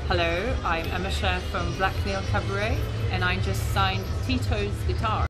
Hello, I'm Emese from Black Nail Cabaret and I just signed Tito's guitar.